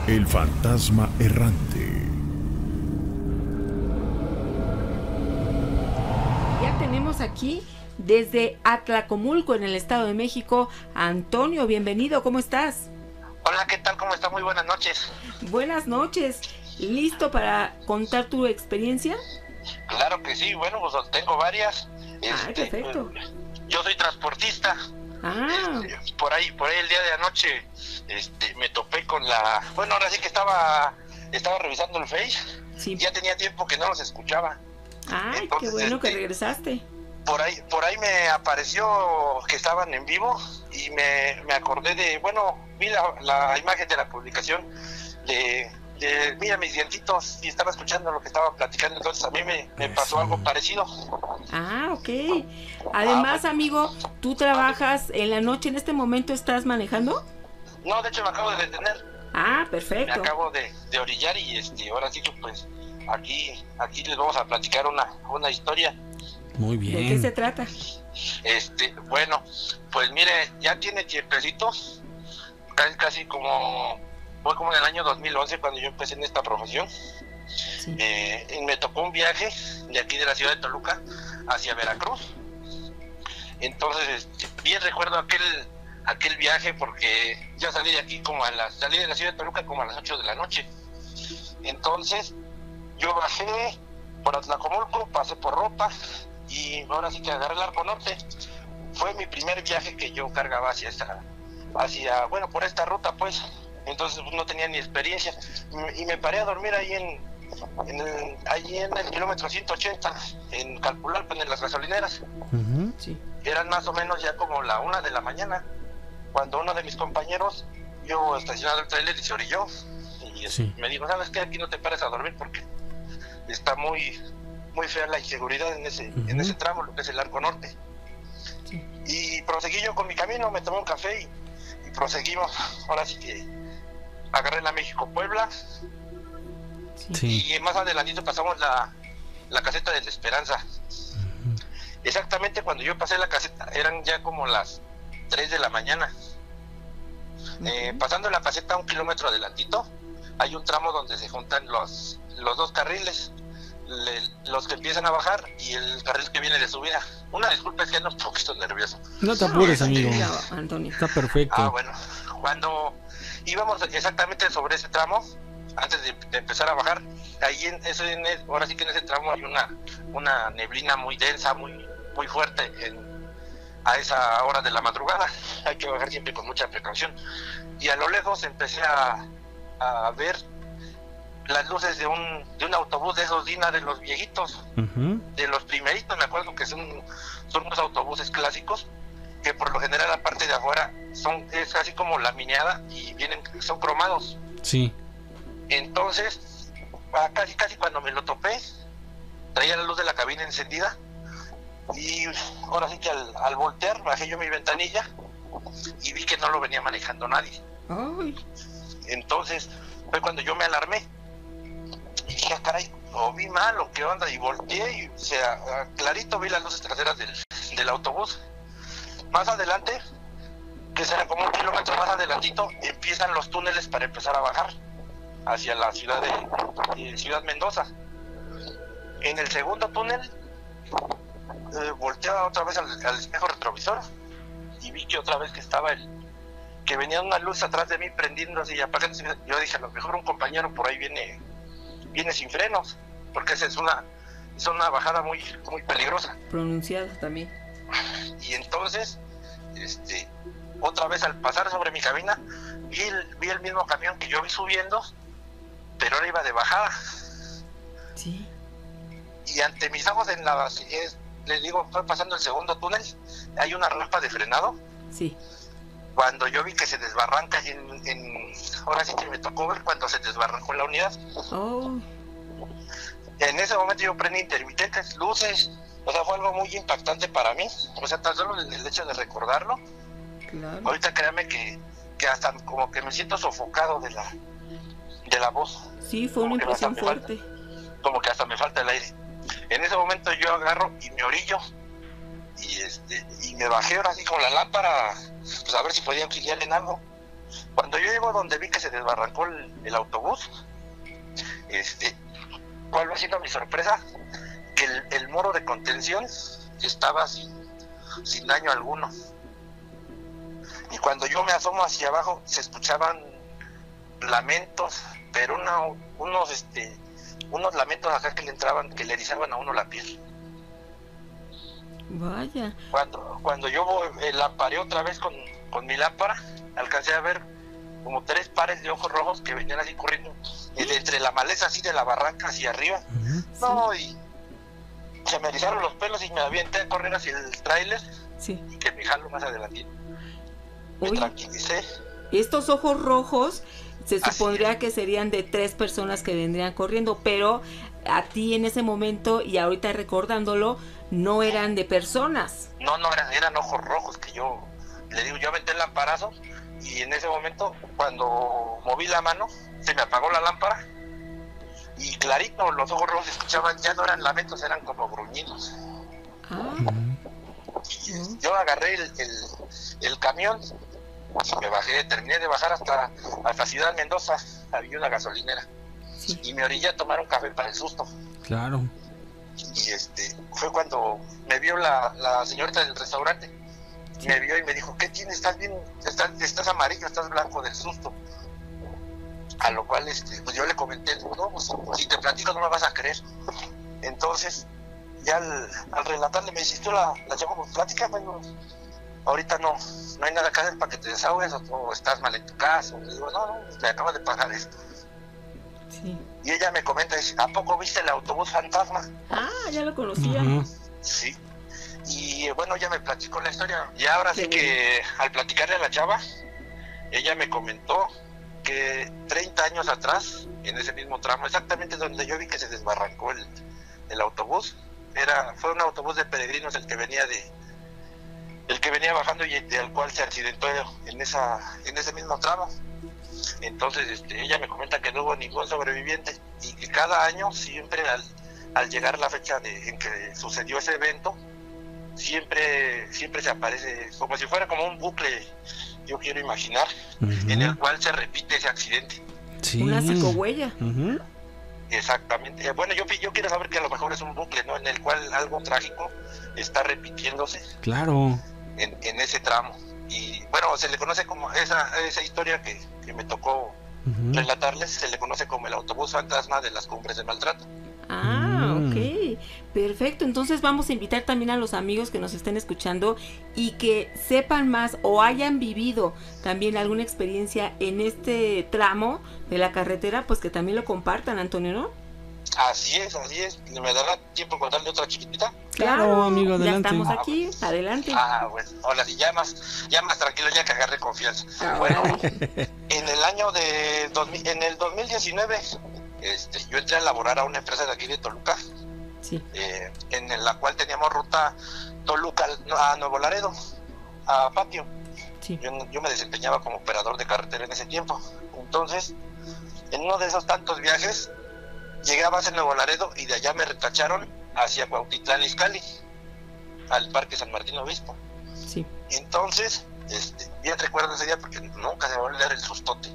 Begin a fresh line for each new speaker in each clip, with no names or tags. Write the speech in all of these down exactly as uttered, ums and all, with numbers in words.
El fantasma errante.
Ya tenemos aquí desde Atlacomulco, en el Estado de México, a Antonio. Bienvenido, ¿cómo estás?
Hola, ¿qué tal? ¿Cómo está? Muy buenas noches.
Buenas noches. ¿Listo para contar tu experiencia?
Claro que sí, bueno, pues tengo varias.
Ah,
Este,
perfecto.
Yo soy transportista.
Ah,
Este, por ahí, por ahí el día de anoche, este, me topé con la, bueno, ahora sí que estaba, estaba revisando el Face.
sí.
Ya tenía tiempo que no los escuchaba.
Ay,
Entonces,
qué bueno
este,
que regresaste.
Por ahí, por ahí me apareció que estaban en vivo y me, me acordé de, bueno, vi la, la imagen de la publicación de, de, mira mis dientitos, y estaba escuchando lo que estaban platicando, entonces a mí me, me pasó algo parecido.
Ah, ok. Además,
Ah, bueno.
amigo, ¿tú trabajas en la noche? ¿En este momento estás manejando?
No, de hecho me acabo de detener,
Ah,
me
perfecto.
acabo de, de orillar y este, ahora sí que pues aquí, aquí les vamos a platicar una, una historia.
Muy
¿De
bien.
qué se trata?
Este, bueno, pues mire, ya tiene tiempecito, casi, casi como, fue como en el año dos mil once cuando yo empecé en esta profesión.
Sí.
Eh, y me tocó un viaje de aquí de la ciudad de Toluca hacia Veracruz. Entonces, este, bien recuerdo aquel aquel viaje porque yo salí de aquí como a las, salí de la ciudad de Toluca como a las ocho de la noche. Entonces, yo bajé por Atlacomulco, pasé por Ropa y ahora sí que agarré el Arco Norte. Fue mi primer viaje que yo cargaba hacia esta, hacia, bueno, por esta ruta pues. Entonces pues, no tenía ni experiencia y me paré a dormir ahí en, en el, ahí en el kilómetro ciento ochenta, en Calpulalpan, en las gasolineras.
Uh-huh.
Sí.
Eran más o menos ya como la una de la mañana, cuando uno de mis compañeros, yo estacionado el trailer y se orilló. Y
Sí.
me dijo, ¿sabes qué? Aquí no te pares a dormir porque está muy, muy fea la inseguridad en ese,
Uh-huh.
en ese tramo, lo que es el Arco Norte.
Sí.
Y proseguí yo con mi camino, me tomé un café y, y proseguimos. Ahora sí que agarré la México-Puebla.
Sí.
Sí.
Y más adelantito pasamos la, la caseta de la Esperanza.
Uh-huh.
Exactamente cuando yo pasé la caseta eran ya como las tres de la mañana. Eh, pasando la caseta un kilómetro adelantito hay un tramo donde se juntan los, los dos carriles, le, los que empiezan a bajar y el carril que viene de subida. Una disculpa, es que ando un poquito nervioso.
No te apures,
No,
amigo.
tranquilo, Antonio.
Está perfecto.
Ah, bueno, cuando íbamos exactamente sobre ese tramo, antes de, de empezar a bajar, ahí en ese, en el, ahora sí que en ese tramo hay una, una neblina muy densa, muy, muy fuerte en, a esa hora de la madrugada. Hay que bajar siempre con mucha precaución. Y a lo lejos empecé a, a ver las luces de un, de un autobús de esos Dina, de los viejitos,
Uh-huh.
de los primeritos. Me acuerdo que son, son unos autobuses clásicos que por lo general la parte de afuera son, es así como laminada y vienen, son cromados.
Sí.
Entonces, casi casi cuando me lo topé, traía la luz de la cabina encendida y ahora sí que al, al voltear bajé yo mi ventanilla y vi que no lo venía manejando nadie.
Ay,
Entonces fue cuando yo me alarmé y dije, ah, caray, o vi mal o qué onda, y volteé y o sea, clarito vi las luces traseras del, del autobús. Más adelante, que será como un kilómetro más adelantito, empiezan los túneles para empezar a bajar hacia la ciudad de, de Ciudad Mendoza. En el segundo túnel eh, volteaba otra vez al, al espejo retrovisor y vi que otra vez que estaba el que venía una luz atrás de mí prendiéndose y apagándose. Yo dije, a lo mejor un compañero por ahí viene viene sin frenos, porque esa es una es una bajada muy muy peligrosa.
pronunciado también.
Y entonces este otra vez al pasar sobre mi cabina vi el, vi el mismo camión que yo vi subiendo, pero ahora iba de bajada.
Sí.
Y ante mis ojos en la es, les digo, fue pasando el segundo túnel, hay una rampa de frenado.
Sí.
Cuando yo vi que se desbarranca en, en ahora sí que me tocó ver cuando se desbarrancó la unidad.
Oh,
En ese momento yo prendí intermitentes, luces, o sea, fue algo muy impactante para mí. O sea, tan solo el, el hecho de recordarlo.
claro.
Ahorita créanme que, que hasta como que me siento sofocado de la de la voz.
Sí, fue una
Como que hasta
impresión
me
fuerte.
falta- como que hasta me falta el aire. En ese momento yo agarro y me orillo y este y me bajé ahora así con la lámpara, pues a ver si podía auxiliar en algo. Cuando yo llego donde vi que se desbarrancó el, el autobús, este, ¿cuál va siendo mi sorpresa? Que el, el muro de contención estaba sin, sin daño alguno. Y cuando yo me asomo hacia abajo, se escuchaban lamentos, pero una, unos, este, unos lamentos acá que le entraban, que le erizaban a uno la piel.
Vaya.
Cuando, cuando yo eh, lamparé otra vez con, con mi lámpara, alcancé a ver como tres pares de ojos rojos que venían así corriendo eh, de entre la maleza así de la barranca hacia arriba. Uh-huh. No, y se me erizaron los pelos y me avienté a correr hacia el tráiler. Sí. Y que me jalo más adelante. Me Uy. tranquilicé.
Estos ojos rojos se supondría que serían de tres personas que vendrían corriendo, pero a ti en ese momento y ahorita recordándolo, no eran de personas.
No, no, eran, eran ojos rojos que yo, le digo, yo aventé el lamparazo y en ese momento, cuando moví la mano, se me apagó la lámpara y clarito los ojos rojos se escuchaban, ya no eran lamentos, eran como gruñidos. Ah. Y yo agarré el, el, el camión y me bajé, terminé de bajar hasta, hasta Ciudad Mendoza, había una gasolinera. Sí. Y me orillé a tomar un café para el susto.
Claro.
Y este fue cuando me vio la, la señorita del restaurante. Sí. Me vio y me dijo, ¿qué tienes? ¿Estás bien? ¿Estás, estás amarillo? ¿Estás blanco del susto? A lo cual este, pues yo le comenté, no, pues, si te platico no me vas a creer. Entonces, ya al, al relatarle me dice, ¿tú la, la llamo por plática? Bueno, ahorita no, no hay nada que hacer para que te desahogues o, o estás mal en tu casa. Le digo, no, no, me acaba de pasar esto. Sí. Y ella me comenta, dice, ¿a poco viste el autobús fantasma?
Ah, ya lo conocía.
Uh-huh. Sí. Y bueno, ella me platicó la historia. Y ahora sí, sí que al platicarle a la chava, ella me comentó que treinta años atrás, en ese mismo tramo, exactamente donde yo vi que se desbarrancó el, el autobús, era fue un autobús de peregrinos el que venía de el que venía bajando y al cual se accidentó en esa en ese mismo tramo. Entonces este, ella me comenta que no hubo ningún sobreviviente y que cada año siempre al, al llegar la fecha de, en que sucedió ese evento, siempre siempre se aparece como si fuera como un bucle, yo quiero imaginar, uh-huh. en el cual se repite ese accidente.
Sí. Una psicohuella.
Uh-huh. Exactamente. Bueno, yo, yo quiero saber que a lo mejor es un bucle, ¿no? En el cual algo trágico está repitiéndose.
Claro.
En, en ese tramo. Y bueno, se le conoce como esa esa historia que, que me tocó uh-huh. relatarles, se le conoce como el autobús fantasma de las Cumbres de Maltrato.
Ah, ok, perfecto. Entonces vamos a invitar también a los amigos que nos estén escuchando y que sepan más o hayan vivido también alguna experiencia en este tramo de la carretera, pues que también lo compartan, Antonio, ¿no?
Así es, así es. ¿Me dará tiempo contarle otra chiquitita?
Claro, amigo, adelante. Ya estamos aquí, ah, pues, adelante.
Ah, bueno, ahora sí, ya más, ya más tranquilo, ya que agarré confianza. Ah, bueno, en el año de, dos mil, en el dos mil diecinueve, este, yo entré a laborar a una empresa de aquí de Toluca, sí. eh, en la cual teníamos ruta Toluca a Nuevo Laredo, a Patio. Sí. Yo, yo me desempeñaba como operador de carretera en ese tiempo. Entonces, en uno de esos tantos viajes, llegué a base en Nuevo Laredo y de allá me retacharon hacia Cuautitlán Izcalli, al Parque San Martín Obispo. Sí. Y entonces, este, bien recuerdo ese día porque nunca se me va a olvidar el sustote.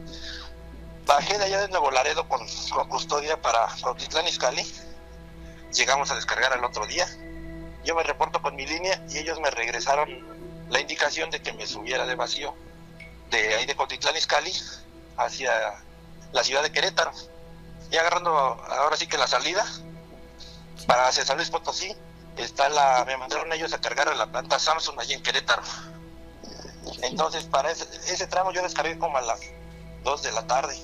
Bajé de allá de Nuevo Laredo con, con custodia para Cuautitlán Izcalli. Llegamos a descargar al otro día. Yo me reporto con mi línea y ellos me regresaron la indicación de que me subiera de vacío de ahí de Cuautitlán Izcalli hacia la ciudad de Querétaro. Y agarrando ahora sí que la salida para hacia San Luis Potosí, está la, me mandaron ellos a cargar a la planta Samsung allí en Querétaro. Entonces para ese, ese tramo yo descargué como a las dos de la tarde.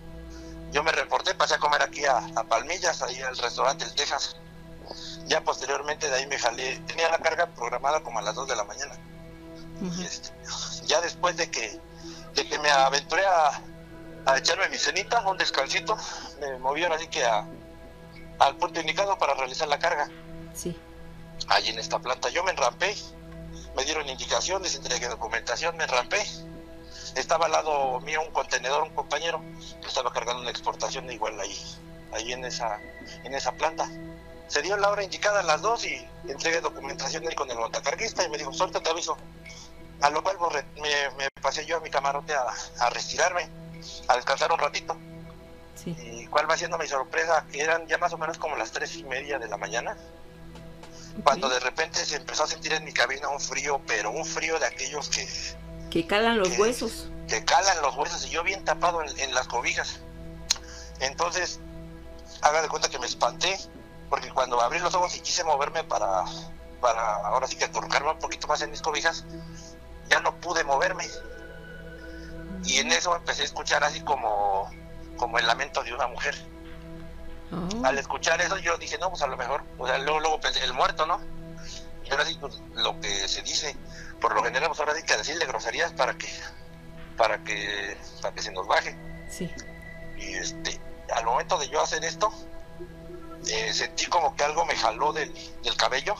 Yo me reporté, pasé a comer aquí a, a Palmillas, ahí al restaurante El Texas. Ya posteriormente de ahí me jalé, tenía la carga programada como a las dos de la mañana. Uh-huh. Y este, ya después de que, de que me aventuré a a echarme mi cenita, un descansito, me movieron así que a, al punto indicado para realizar la carga. Sí. Allí en esta planta yo me enrampé, me dieron indicaciones, entregué documentación, me enrampé. Estaba al lado mío un contenedor, un compañero, que estaba cargando una exportación igual ahí, ahí en esa, en esa planta. Se dio la hora indicada a las dos y entregué documentación ahí con el montacarguista y me dijo, suelta, te aviso. A lo cual pues, me, me pasé yo a mi camarote a, a retirarme, a descansar un ratito.
Sí.
Y cuál va siendo mi sorpresa, que eran ya más o menos como las tres y media de la mañana, okay. Cuando de repente se empezó a sentir en mi cabina un frío, pero un frío de aquellos que...
Que calan los
que,
huesos.
Que calan los huesos, y yo bien tapado en, en las cobijas. Entonces, haga de cuenta que me espanté, porque cuando abrí los ojos y quise moverme para, para ahora sí que acurrucarme un poquito más en mis cobijas, ya no pude moverme. Y en eso empecé a escuchar así como, como el lamento de una mujer. Oh. Al escuchar eso yo dije, no, pues a lo mejor, o sea, luego, luego pensé, el muerto, ¿no? Y ahora sí, pues, lo que se dice, por lo general, pues ahora sí que decirle groserías para que, para que, para que se nos baje.
Sí.
Y este, al momento de yo hacer esto, eh, sentí como que algo me jaló del, del cabello.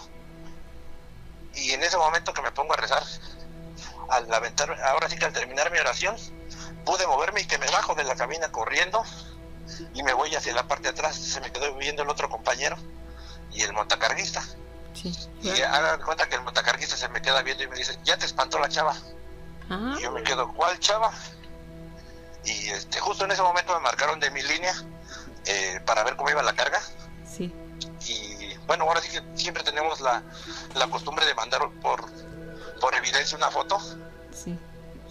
Y en ese momento que me pongo a rezar, al aventar, ahora sí que al terminar mi oración, pude moverme y que me bajo de la cabina corriendo y me voy hacia la parte de atrás. Se me quedó viendo el otro compañero y el montacarguista.
Sí,
y hagan cuenta que el montacarguista se me queda viendo y me dice, ya te espantó la chava. Ah. Y yo me quedo, ¿cuál chava? Y este, justo en ese momento me marcaron de mi línea eh, para ver cómo iba la carga.
Sí.
Y bueno, ahora sí que siempre tenemos la, la costumbre de mandar por, por evidencia una foto.
Sí.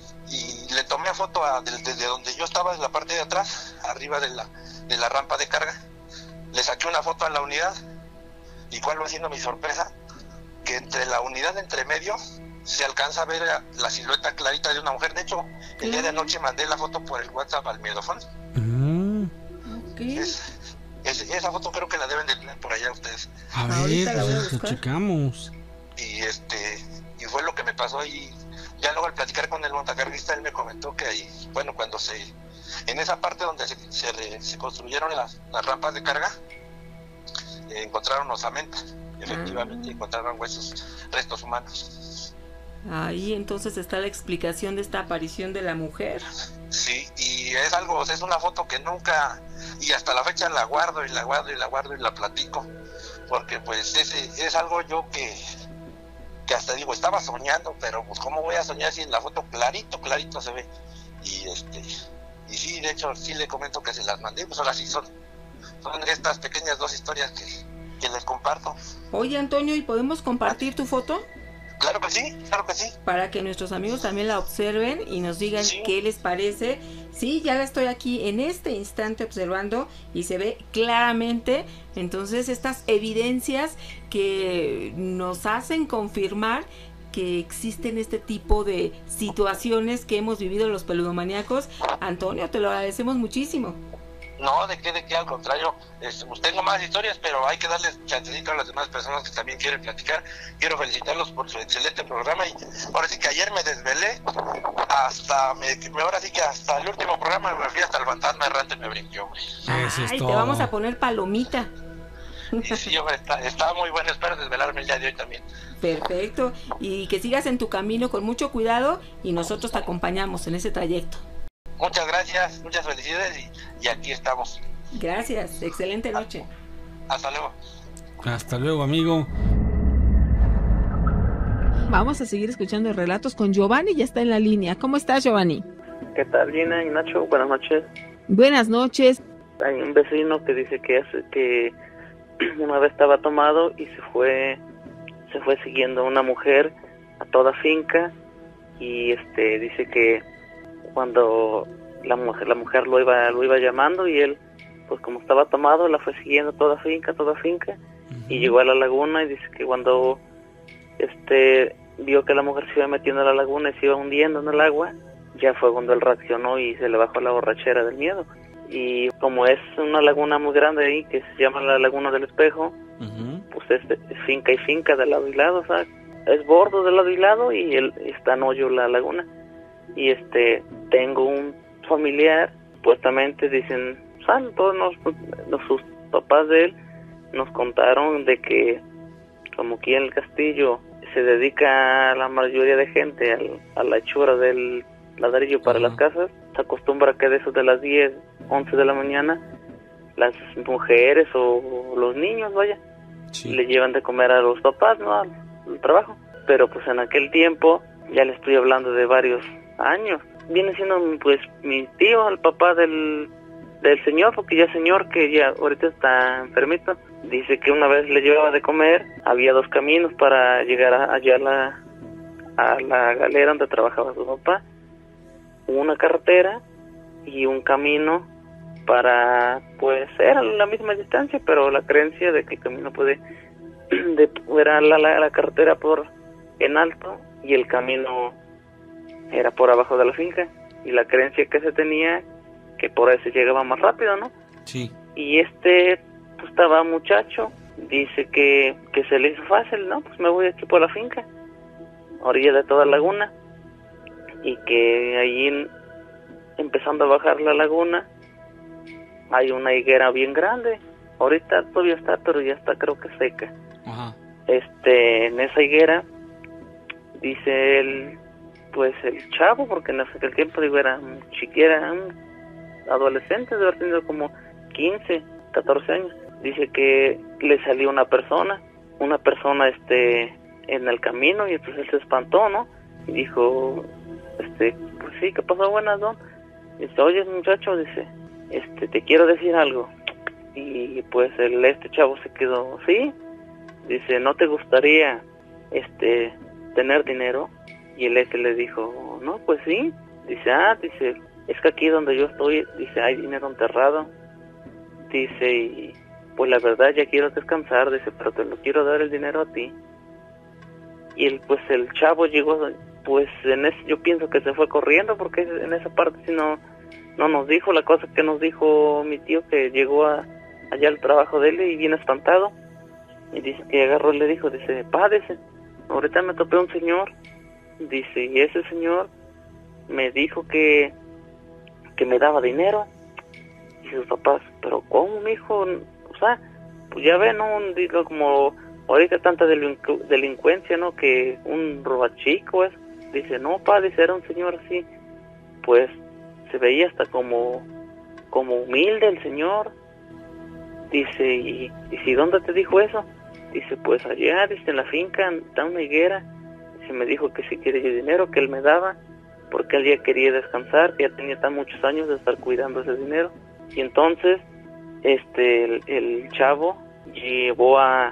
Y le tomé foto a, desde, desde donde yo estaba, en la parte de atrás, arriba de la, de la rampa de carga. Le saqué una foto a la unidad. ¿Y cuál va siendo mi sorpresa? Que entre la unidad entre medio se alcanza a ver la silueta clarita de una mujer. De hecho, el día de anoche mandé la foto por el WhatsApp al Miedofón.
Mm. Okay.
Es, es, esa foto creo que la deben de tener por allá ustedes.
A ver, pues lo checamos.
Y este, y fue lo que me pasó. Y ya luego al platicar con el montacarguista, él me comentó que ahí, bueno, cuando se, en esa parte donde se, se, se construyeron las, las rampas de carga, eh, encontraron osamentas. Efectivamente, ah. encontraron huesos, restos humanos.
Ahí entonces está la explicación de esta aparición de la mujer.
Sí, y es algo, es una foto que nunca, y hasta la fecha la guardo y la guardo y la guardo y la platico, porque pues ese es algo yo que, que hasta digo, estaba soñando, pero pues cómo voy a soñar si en la foto clarito, clarito se ve. Y este, y sí, de hecho sí le comento que se las mandé, pues ahora sí son, son estas pequeñas dos historias que, que les comparto.
Oye, Antonio, ¿y podemos compartir tu foto?
Claro que sí, claro que sí.
Para que nuestros amigos también la observen y nos digan sí. qué les parece. Sí, ya la estoy aquí en este instante observando y se ve claramente. Entonces, estas evidencias que nos hacen confirmar que existen este tipo de situaciones que hemos vivido los peludomaníacos. Antonio, te lo agradecemos muchísimo.
No, de qué, de qué, al contrario, este, pues tengo más historias, pero hay que darles chancecito a las demás personas que también quieren platicar. Quiero felicitarlos por su excelente programa y ahora sí que ayer me desvelé hasta, me, ahora sí que hasta el último programa me fui hasta el fantasma errante y me brinqué, hombre.
Ay, es te vamos a poner palomita.
Y sí, hombre, está, está muy bueno, espero desvelarme el día de hoy también.
Perfecto, y que sigas en tu camino con mucho cuidado y nosotros te acompañamos en ese trayecto.
Muchas gracias, muchas felicidades y, y aquí estamos.
Gracias, excelente noche.
Hasta luego.
Hasta luego, amigo.
Vamos a seguir escuchando relatos con Giovanni, ya está en la línea. ¿Cómo estás, Giovanni?
¿Qué tal, Gina y Nacho? Buenas noches.
Buenas noches.
Hay un vecino que dice que hace, que una vez estaba tomado y se fue se fue siguiendo a una mujer a toda finca y este dice que cuando la mujer la mujer lo iba lo iba llamando y él pues como estaba tomado la fue siguiendo toda finca toda finca uh-huh. y llegó a la laguna y dice que cuando este vio que la mujer se iba metiendo a la laguna y se iba hundiendo en el agua, ya fue cuando él reaccionó y se le bajó la borrachera del miedo. Y como es una laguna muy grande ahí que se llama la Laguna del Espejo, uh-huh. pues es, es finca y finca de lado y lado, o sea, es bordo de lado y lado y él está en hoyo la laguna. Y este tengo un familiar, supuestamente dicen, ¿saben? Todos nos, los, sus papás de él nos contaron de que como aquí en el castillo se dedica la mayoría de gente al, a la hechura del ladrillo para uh-huh. las casas, se acostumbra que de eso de las diez, once de la mañana las mujeres o los niños, vaya, sí. le llevan de comer a los papás, ¿no? Al, al trabajo. Pero pues en aquel tiempo ya le estoy hablando de varios años. Viene siendo pues mi tío, el papá del, del señor, porque ya señor que ya ahorita está enfermito. Dice que una vez le llevaba de comer, había dos caminos para llegar a, allá a la, a la galera donde trabajaba su papá. Una carretera y un camino para, pues, era la misma distancia, pero la creencia de que el camino puede, de, era la, la, la carretera por en alto y el camino era por abajo de la finca, y la creencia que se tenía que por ahí se llegaba más rápido, ¿no?
Sí.
Y este, pues, estaba muchacho, dice que, que se le hizo fácil, ¿no? Pues me voy aquí por la finca, orilla de toda laguna, y que ahí en, empezando a bajar la laguna hay una higuera bien grande. Ahorita todavía está, pero ya está, creo que seca.
Ajá.
Este, en esa higuera, dice él, pues el chavo, porque en aquel tiempo, digo, era un chiquera, un adolescente, debe haber tenido como quince, catorce años. Dice que le salió una persona, una persona este, en el camino, y entonces él se espantó, ¿no? Y dijo, este, pues sí, ¿qué pasó? Buenas, don. Dice, oye, muchacho, dice, este, te quiero decir algo. Y pues el este chavo se quedó, sí. Dice, ¿no te gustaría, este, tener dinero? Y el este le dijo, no, pues sí. Dice, ah, dice, es que aquí donde yo estoy, dice, hay dinero enterrado. Dice, y pues la verdad ya quiero descansar, dice, pero te lo quiero dar el dinero a ti. Y el, pues el chavo llegó, pues en ese, yo pienso que se fue corriendo, porque en esa parte sí no, no nos dijo. La cosa que nos dijo mi tío, que llegó a, allá al trabajo de él y bien espantado. Y dice que agarró y le dijo, dice, pa, dice, ahorita me topé un señor. Dice, y ese señor me dijo que, que me daba dinero. Y sus papás, pero ¿cómo, mijo? O sea, pues ya ven, ¿no? Digo, como ahorita tanta delincu delincuencia, ¿no? Que un robachico es. Dice, no, pa, dice, era un señor así. Pues se veía hasta como, como humilde el señor. Dice, ¿y, y si dónde te dijo eso? Dice, pues allá, dice, en la finca, está una higuera. Dice, me dijo que si quería dinero, que él me daba, porque él ya quería descansar, que ya tenía tan muchos años de estar cuidando ese dinero. Y entonces, este, el, el chavo llevó a,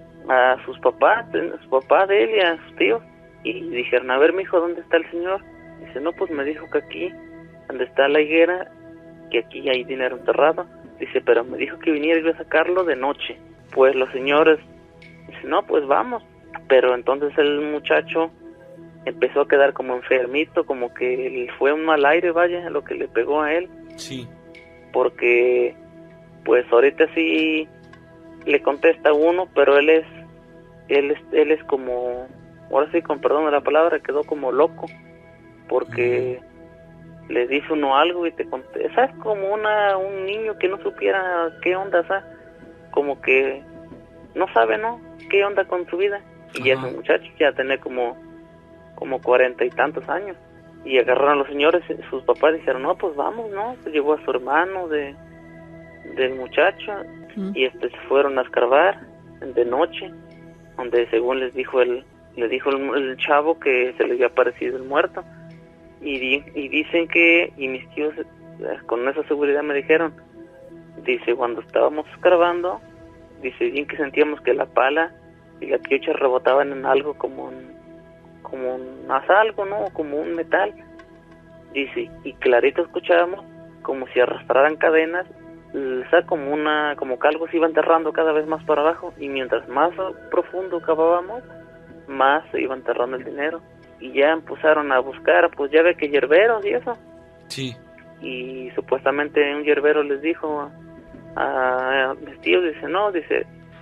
a sus papás, a su papá de él y a sus tíos, y dijeron, a ver, mijo, ¿dónde está el señor? Dice, no, pues me dijo que aquí, donde está la higuera, que aquí hay dinero enterrado. Dice, pero me dijo que viniera yo a sacarlo de noche. Pues los señores, dice, no, pues vamos. Pero entonces el muchacho empezó a quedar como enfermito, como que fue un mal aire, vaya, lo que le pegó a él.
Sí.
Porque, pues ahorita sí le contesta uno, pero él es, él es, él es como, ahora sí, con perdón de la palabra, quedó como loco, porque uh-huh. le dice uno algo y te contesta, ¿sabes? Como una, un niño que no supiera qué onda, ¿sabes? Como que no sabe, ¿no? Qué onda con su vida. Y uh-huh. ya ese muchacho ya tenía como, como cuarenta y tantos años. Y agarraron a los señores, sus papás dijeron, no, pues vamos, ¿no? Pues llegó a su hermano de del muchacho, uh-huh. y este se fueron a escarbar de noche, donde según les dijo el, le dijo el, el chavo que se le había aparecido el muerto. Y, di, y dicen que, y mis tíos con esa seguridad me dijeron, dice, cuando estábamos escarbando, dice, bien que sentíamos que la pala y la piocha rebotaban en algo como un, como un algo, ¿no? Como un metal. Dice, y clarito escuchábamos como si arrastraran cadenas, o sea, como una, como que algo se iba enterrando cada vez más para abajo, y mientras más profundo cavábamos, más se iba enterrando el dinero. Y ya empezaron a buscar, pues ya ve que hierberos y eso.
Sí.
Y supuestamente un hierbero les dijo a, a mis tíos, dice, no, dice,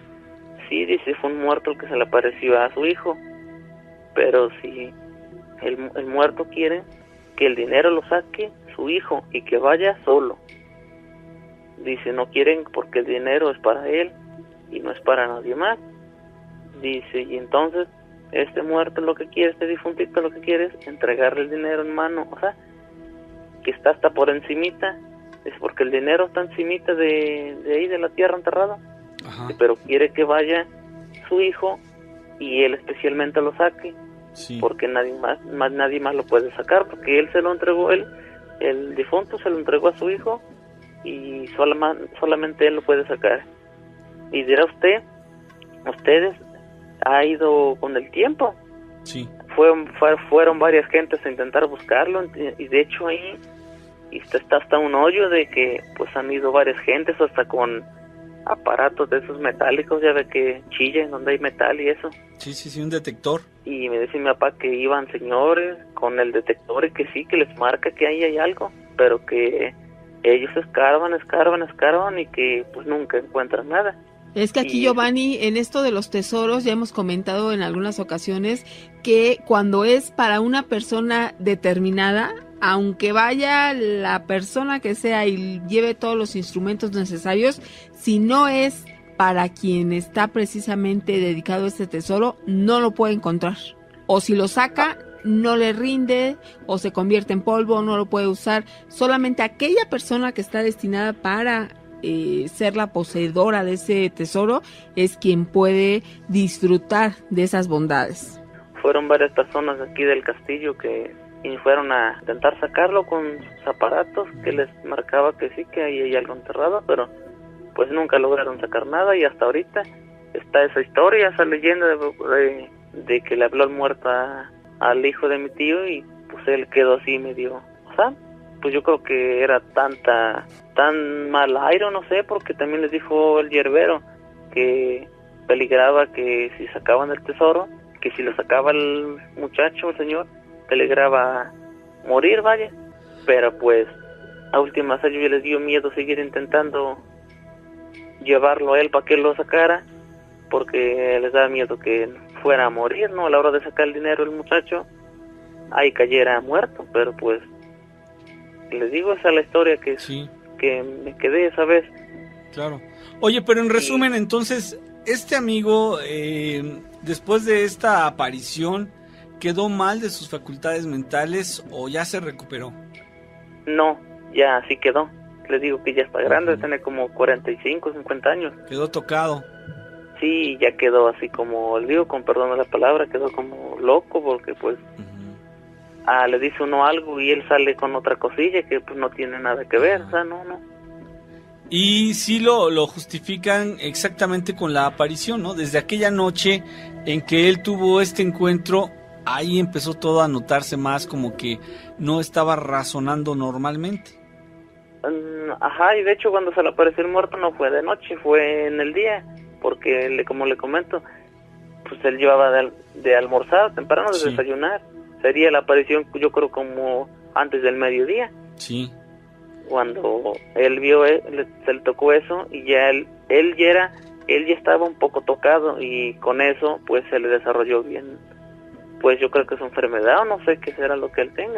sí, dice, fue un muerto el que se le apareció a su hijo, pero si el, el muerto quiere que el dinero lo saque su hijo y que vaya solo. Dice, no quieren porque el dinero es para él y no es para nadie más. Dice, y entonces este muerto lo que quiere, este difuntito lo que quiere es entregarle el dinero en mano, o sea, que está hasta por encimita, es porque el dinero está encimita de, de ahí, de la tierra enterrada. Ajá. Pero quiere que vaya su hijo y él especialmente lo saque
Sí.
porque nadie más, más nadie más lo puede sacar, porque él se lo entregó, él, el difunto se lo entregó a su hijo y solama, solamente él lo puede sacar. Y dirá usted, ustedes ha ido con el tiempo.
Sí.
Fueron, fue, fueron varias gentes a intentar buscarlo y de hecho ahí está, está hasta un hoyo de que pues han ido varias gentes hasta con aparatos de esos metálicos, ya ve que chillan donde hay metal y eso.
Sí, sí, sí, un detector.
Y me dice mi papá que iban señores con el detector y que sí, que les marca que ahí hay algo, pero que ellos escarban, escarban, escarban y que pues nunca encuentran nada.
Es que aquí, Giovanni, en esto de los tesoros ya hemos comentado en algunas ocasiones que cuando es para una persona determinada, aunque vaya la persona que sea y lleve todos los instrumentos necesarios, si no es para quien está precisamente dedicado a este tesoro, no lo puede encontrar. O si lo saca, no le rinde, o se convierte en polvo, no lo puede usar. Solamente aquella persona que está destinada para eh, ser la poseedora de ese tesoro es quien puede disfrutar de esas bondades.
Fueron varias personas aquí del castillo que y fueron a intentar sacarlo con sus aparatos, que les marcaba que sí, que ahí hay algo enterrado, pero pues nunca lograron sacar nada y hasta ahorita está esa historia, esa leyenda de, de, de que le habló el muerto a, al hijo de mi tío y pues él quedó así medio, o sea, pues yo creo que era tanta, tan mal aire, no sé, porque también les dijo el yerbero que peligraba que si sacaban el tesoro, que si lo sacaba el muchacho, el señor, peligraba morir, vaya, pero pues a últimas a ellos les dio miedo seguir intentando llevarlo a él para que él lo sacara, porque les daba miedo que fuera a morir, ¿no? A la hora de sacar el dinero el muchacho, ahí cayera muerto, pero pues les digo, esa es la historia que, sí. que me quedé esa vez.
Claro. Oye, pero en resumen,
y,
entonces, este amigo, eh, después de esta aparición, ¿quedó mal de sus facultades mentales o ya se recuperó?
No, ya así quedó. Les digo que ya está grande, uh-huh. Tiene como cuarenta y cinco, cincuenta años.
Quedó tocado.
Sí, ya quedó así como, le digo con perdón de la palabra, quedó como loco porque pues uh-huh. ah, le dice uno algo y él sale con otra cosilla que pues no tiene nada que ver, uh-huh. O sea, no, no.
Y sí lo, lo justifican exactamente con la aparición, ¿no? Desde aquella noche en que él tuvo este encuentro, ahí empezó todo a notarse más como que no estaba razonando normalmente.
Ajá, y de hecho cuando se le apareció el muerto no fue de noche, fue en el día, porque le, como le comento, pues él llevaba de, de almorzar temprano, de sí. desayunar. Sería la aparición yo creo como antes del mediodía.
Sí.
Cuando él vio, él, se le tocó eso y ya él, él ya era, él ya estaba un poco tocado y con eso pues se le desarrolló bien. Pues yo creo que es una enfermedad o no sé qué será lo que él tenga.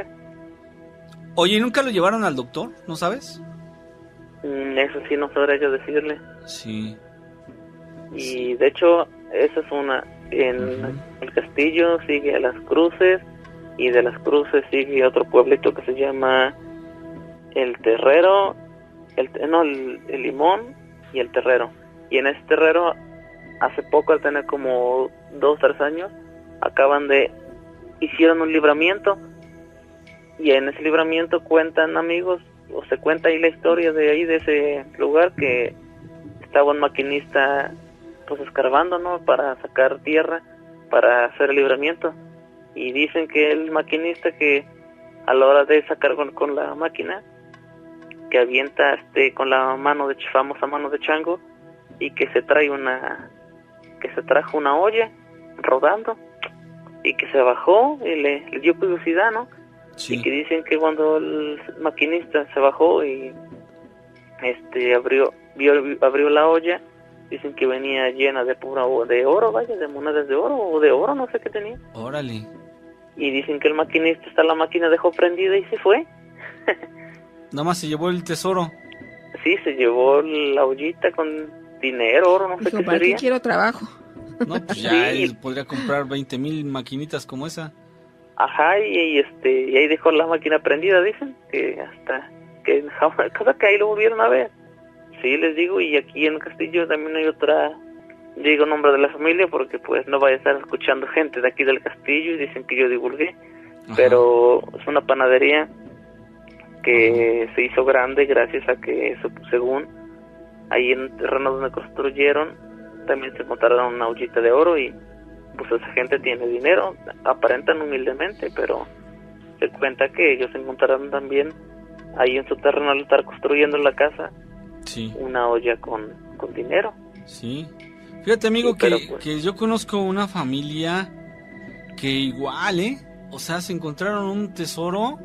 Oye, ¿nunca lo llevaron al doctor? ¿No sabes?
Mm, eso sí no sabría yo decirle.
Sí.
Y
sí.
de hecho, esa es una... En uh-huh. el castillo sigue a Las Cruces y de Las Cruces sigue otro pueblito que se llama El Terrero, el no, el, el Limón y El Terrero. Y en ese terrero, hace poco, al tener como dos, tres años, acaban de... hicieron un libramiento y en ese libramiento cuentan amigos o se cuenta ahí la historia de ahí de ese lugar que estaba un maquinista pues escarbando, ¿no? Para sacar tierra para hacer el libramiento y dicen que el maquinista que a la hora de sacar con, con la máquina que avienta este con la mano de famosa mano de chango y que se trae una que se trajo una olla rodando y que se bajó y le, le dio curiosidad, ¿no? Sí. Y que dicen que cuando el maquinista se bajó y este abrió vio, abrió la olla, dicen que venía llena de pura de oro, vaya, de monedas de oro o de oro, no sé qué tenía.
Órale.
Y dicen que el maquinista hasta la máquina dejó prendida y se fue.
Nada más se llevó el tesoro.
Sí, se llevó la ollita con dinero, oro, no sé
Dijo,
qué
¿para
sería.
qué quiero trabajo?
No, pues ya sí. Él podría comprar veinte mil maquinitas como esa.
Ajá, y, y este y ahí dejó la máquina prendida, dicen, que hasta que cada que ahí lo volvieron a ver. Sí, les digo, y aquí en el castillo también hay otra yo digo nombre de la familia porque pues no vaya a estar escuchando gente de aquí del castillo y dicen que yo divulgué. Ajá. Pero es una panadería que Ajá. se hizo grande gracias a que, según, ahí en el terreno donde construyeron, también se encontraron una ollita de oro y pues esa gente tiene dinero, aparentan humildemente, pero se cuenta que ellos encontraron también ahí en su terreno al estar construyendo la casa, sí, una olla con, con dinero.
Sí. Fíjate, amigo, sí, que, pues, que yo conozco una familia que igual, ¿eh? O sea, se encontraron un tesoro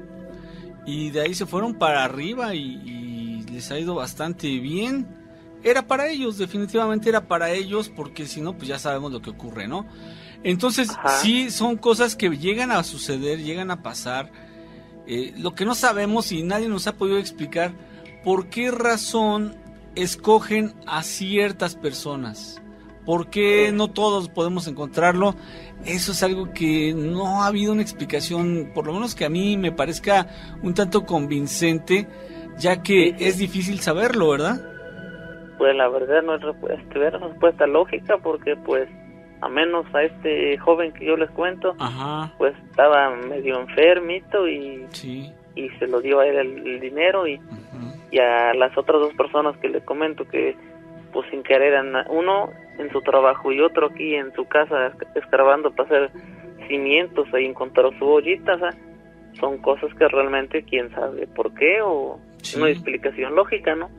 y de ahí se fueron para arriba y, y les ha ido bastante bien. Era para ellos, definitivamente era para ellos, porque si no, pues ya sabemos lo que ocurre, ¿no? Entonces, Ajá. sí, son cosas que llegan a suceder, llegan a pasar. Eh, lo que no sabemos y nadie nos ha podido explicar, ¿por qué razón escogen a ciertas personas? ¿Por qué no todos podemos encontrarlo? Eso es algo que no ha habido una explicación, por lo menos que a mí me parezca un tanto convincente, ya que es difícil saberlo, ¿verdad?
Pues la verdad no es este, respuesta lógica, porque pues a menos a este joven que yo les cuento, Ajá. pues estaba medio enfermito y, sí. y se lo dio a él el, el dinero y, uh-huh. y a las otras dos personas que les comento que pues sin querer, uno en su trabajo y otro aquí en su casa escarbando para hacer cimientos, ahí encontró su ollita, o sea, son cosas que realmente quién sabe por qué o sí. no hay explicación lógica, ¿no?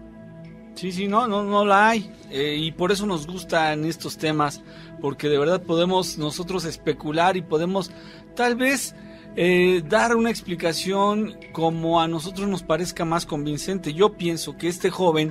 Sí, sí, no, no, no la hay, eh, y por eso nos gustan estos temas, porque de verdad podemos nosotros especular y podemos tal vez eh, dar una explicación como a nosotros nos parezca más convincente. Yo pienso que este joven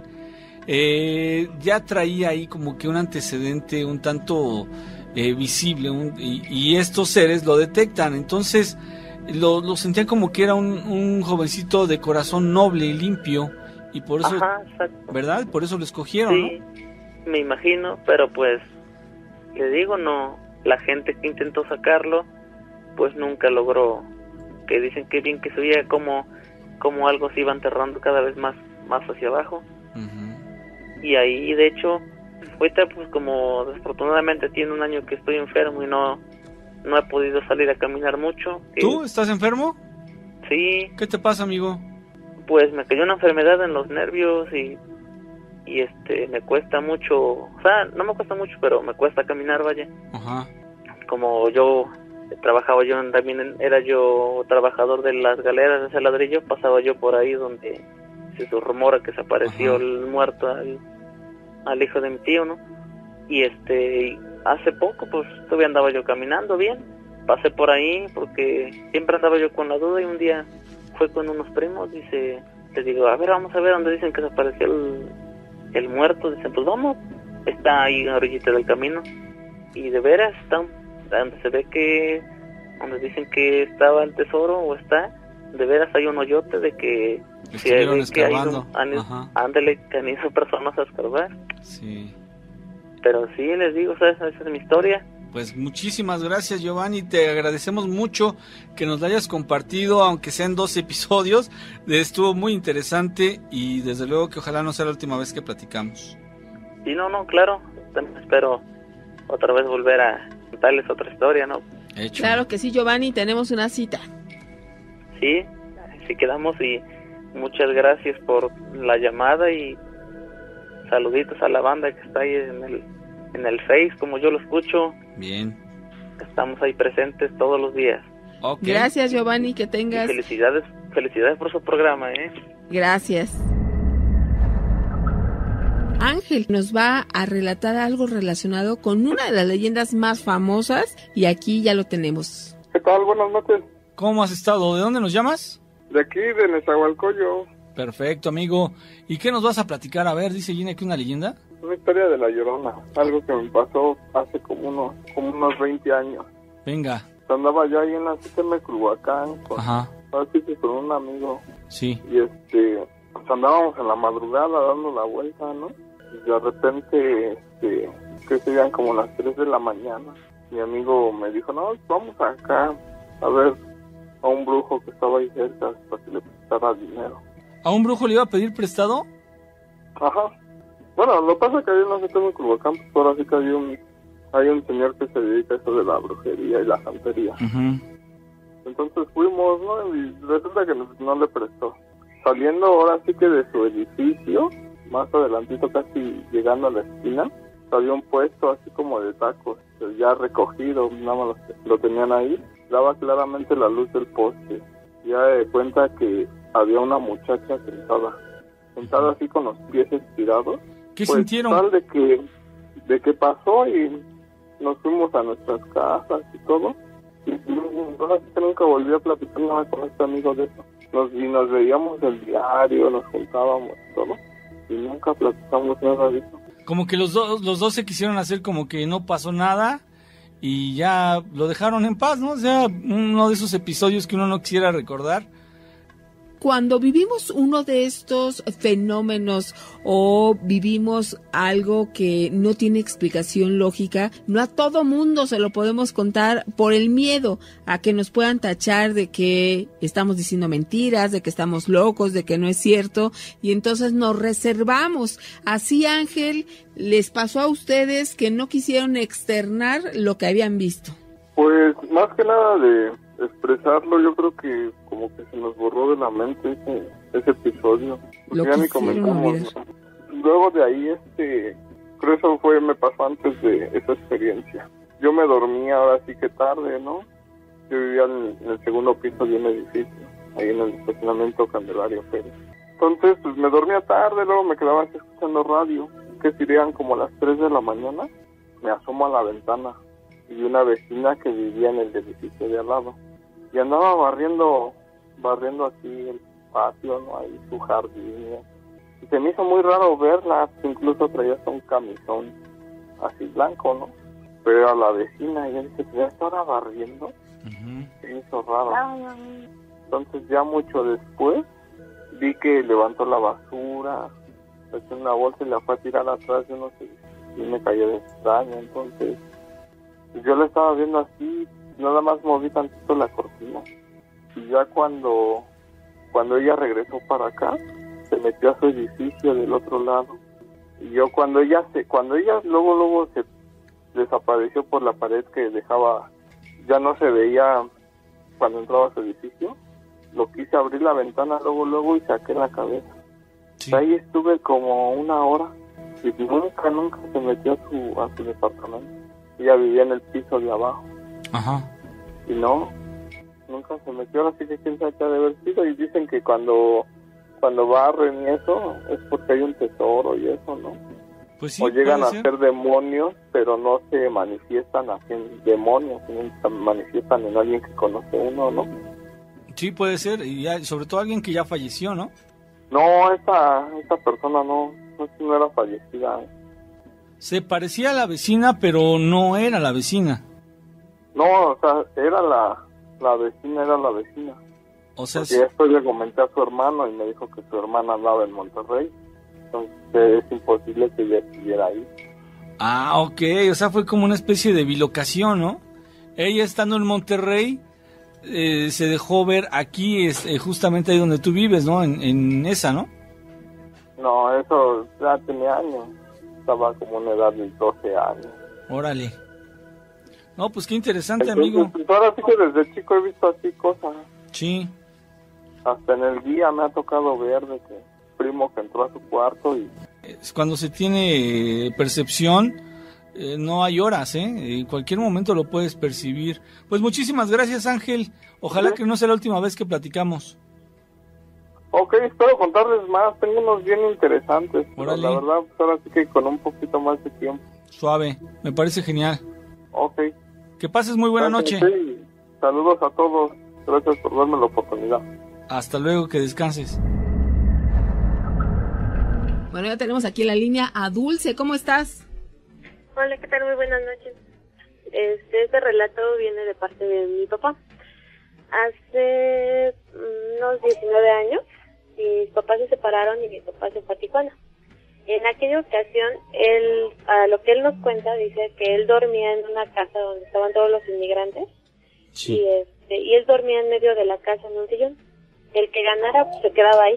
eh, ya traía ahí como que un antecedente un tanto eh, visible, un, y, y estos seres lo detectan, entonces lo, lo sentían como que era un, un jovencito de corazón noble y limpio. Y por eso, Ajá, ¿verdad? Por eso lo escogieron, sí,
¿no? Me imagino, pero pues, le digo, no, la gente que intentó sacarlo, pues nunca logró, que dicen que bien que se veía como, como algo se iba enterrando cada vez más, más hacia abajo. Uh-huh. Y ahí, de hecho, ahorita pues como desafortunadamente tiene un año que estoy enfermo y no, no he podido salir a caminar mucho.
¿Tú estás enfermo?
Sí.
¿Qué te pasa, amigo?
Pues me cayó una enfermedad en los nervios y, y este me cuesta mucho, o sea, no me cuesta mucho, pero me cuesta caminar, vaya. Ajá. Como yo trabajaba yo, también era yo trabajador de las galeras de ese ladrillo, pasaba yo por ahí donde se rumora que se apareció Ajá. el muerto al, al hijo de mi tío, ¿no? Y este, hace poco, pues todavía andaba yo caminando bien, pasé por ahí porque siempre andaba yo con la duda y un día fue con unos primos, dice, les digo, a ver, vamos a ver dónde dicen que se apareció el, el muerto. Dicen, pues vamos, está ahí en la orillita del camino. Y de veras, está donde se ve que, donde dicen que estaba el tesoro, o está, de veras hay un hoyote de que, si hay, que hay un, han, ándale, que han ido personas a escarbar. Sí. Pero sí, les digo, o sea, esa es mi historia.
Pues muchísimas gracias, Giovanni, te agradecemos mucho que nos la hayas compartido, aunque sean dos episodios, estuvo muy interesante y desde luego que ojalá no sea la última vez que platicamos.
Sí, no, no, claro, espero otra vez volver a contarles otra historia, ¿no?
Hecho. Claro que sí, Giovanni, tenemos una cita.
Sí, así quedamos y muchas gracias por la llamada y saluditos a la banda que está ahí en el en el Face, como yo lo escucho. Bien. Estamos ahí presentes todos los días.
Okay. Gracias, Giovanni, que tengas...
Y felicidades, felicidades por su programa, ¿eh?
Gracias. Ángel nos va a relatar algo relacionado con una de las leyendas más famosas y aquí ya lo tenemos.
¿Qué tal? Buenas noches.
¿Cómo has estado? ¿De dónde nos llamas?
De aquí, de Nezahualcóyotl.
Perfecto, amigo. ¿Y qué nos vas a platicar? A ver, dice Gina, ¿aquí una leyenda?
Una historia de La Llorona, algo que me pasó hace como unos, como unos veinte años.
Venga.
Andaba yo ahí en la ciudad de Culhuacán con, Ajá. con un amigo.
Sí.
Y este, pues andábamos en la madrugada dando la vuelta, ¿no? Y de repente, este, que serían como las tres de la mañana. Mi amigo me dijo, no, vamos acá a ver a un brujo que estaba ahí cerca para que le prestara dinero.
¿A un brujo le iba a pedir prestado?
Ajá. Bueno, Bueno, lo pasa que ahí no sé cómo en Culhuacán, pues ahora sí que hay un, hay un señor que se dedica a eso de la brujería y la santería.
Uh-huh.
Entonces fuimos, ¿no? Y resulta que no, no le prestó. Saliendo ahora sí que de su edificio, más adelantito casi llegando a la esquina, había un puesto así como de tacos, ya recogido, nada más lo, lo tenían ahí. Daba claramente la luz del poste. Ya de cuenta que había una muchacha sentada, sentada así con los pies estirados.
¿Qué
pues,
sintieron?
Tal de que, de que pasó y nos fuimos a nuestras casas y todo. Y ahora sí que nunca volví a platicar nada con este amigo de eso. Nos, y nos veíamos el diario, nos juntábamos y todo. Y nunca platicamos nada de eso.
Como que los dos, los dos se quisieron hacer como que no pasó nada y ya lo dejaron en paz, ¿no? O sea, uno de esos episodios que uno no quisiera recordar.
Cuando vivimos uno de estos fenómenos o vivimos algo que no tiene explicación lógica, no a todo mundo se lo podemos contar por el miedo a que nos puedan tachar de que estamos diciendo mentiras, de que estamos locos, de que no es cierto, y entonces nos reservamos. Así, Ángel, ¿les pasó a ustedes que no quisieron externar lo que habían visto?
Pues más que nada de expresarlo, yo creo que como que se nos borró de la mente ese, ese episodio.
Lo
ya ni
quisieron
comentamos, ¿no? Luego de ahí, este, creo que eso fue, me pasó antes de esa experiencia. Yo me dormía ahora sí que tarde, ¿no? Yo vivía en, en el segundo piso de un edificio, ahí en el estacionamiento Candelario Pérez. Entonces, pues me dormía tarde, luego me quedaba así escuchando radio, que serían como las tres de la mañana, me asomo a la ventana y una vecina que vivía en el edificio de al lado. Y andaba barriendo, barriendo así el patio, ¿no? Ahí su jardín, ¿no? Y se me hizo muy raro verla, incluso traía hasta un camisón así blanco, ¿no? Pero era la vecina, y ella dice, ¿ya está ahora barriendo? Uh-huh. Se me hizo raro. Entonces ya mucho después, vi que levantó la basura, se echó una bolsa y la fue a tirar atrás, yo no sé, y me cayó de extraño, entonces yo la estaba viendo así, nada más moví tantito la cortina, y ya cuando, cuando ella regresó para acá, se metió a su edificio del otro lado, y yo cuando ella se, cuando ella luego, luego se desapareció por la pared que dejaba, ya no se veía cuando entraba a su edificio, lo quise abrir la ventana luego, luego y saqué la cabeza. Sí. Ahí estuve como una hora y nunca, nunca se metió a su, a su departamento. Ella vivía en el piso de abajo.
Ajá.
Y no, nunca se metió, ahora sí que quién sabe qué ha de haber sido. Y dicen que cuando, cuando barren y eso, es porque hay un tesoro y eso, ¿no?
Pues sí,
o llegan a
ser.
ser demonios, pero no se manifiestan así en demonios, sino se manifiestan en alguien que conoce uno, ¿no?
Sí, puede ser, y sobre todo alguien que ya falleció, ¿no?
No, esta, esta persona no, no, no era fallecida. ¿eh?
Se parecía a la vecina, pero no era la vecina.
No, o sea, era la, la vecina, era la vecina.
O sea,
Porque después le comenté a su hermano y me dijo que su hermana andaba en Monterrey. Entonces es imposible que ella estuviera ahí.
Ah, ok, o sea, fue como una especie de bilocación, ¿no? Ella estando en Monterrey, eh, se dejó ver aquí, es, eh, justamente ahí donde tú vives, ¿no? En, en esa, ¿no?
No, eso ya tenía años. Estaba como en edad de doce años.
Órale. No, pues qué interesante,
Entonces,
amigo.
Pues ahora sí que desde chico he visto así cosas.
Sí.
Hasta en el día me ha tocado ver de que primo que entró a su cuarto y...
Cuando se tiene percepción, eh, no hay horas, ¿eh? En cualquier momento lo puedes percibir. Pues muchísimas gracias, Ángel. Ojalá ¿Sí? que no sea la última vez que platicamos.
Ok, espero contarles más. Tengo unos bien interesantes. Pero la verdad, pues ahora sí que con un poquito más de tiempo.
Suave, me parece genial.
Ok.
Que pases muy buena
Gracias,
noche.
Sí. Saludos a todos. Gracias por darme la oportunidad.
Hasta luego, que descanses.
Bueno, ya tenemos aquí en la línea a Dulce. ¿Cómo estás?
Hola, ¿qué tal? Muy buenas noches. Este, este relato viene de parte de mi papá. Hace unos diecinueve años, mis papás se separaron y mi papá se fue a Tijuana. En aquella ocasión, él, a lo que él nos cuenta, dice que él dormía en una casa donde estaban todos los inmigrantes. Sí. Y, este, y él dormía en medio de la casa en un sillón. El que ganara, pues, se quedaba ahí.